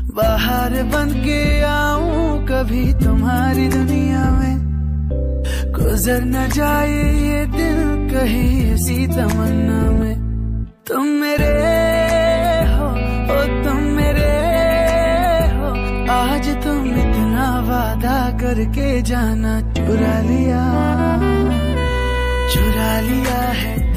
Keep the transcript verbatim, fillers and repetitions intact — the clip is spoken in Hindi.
बाहर बन के आऊं कभी तुम्हारी दुनिया में, गुजर न जाए ये दिन कहीं ऐसी तमन्ना में। तुम मेरे हो, ओ तुम मेरे हो, आज तुम इतना वादा करके जाना चुरा लिया, चुरा लिया है